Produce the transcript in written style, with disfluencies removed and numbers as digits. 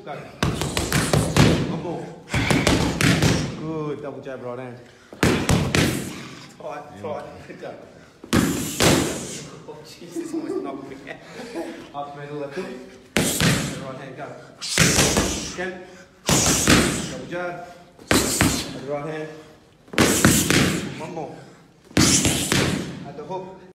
go. One more. Good, double jab right hand. Tight, tight, go. Oh Jesus, almost knocked me out. Up middle, left hook. Right hand, go. Again. Double jab. Right hand. One more. At the hook.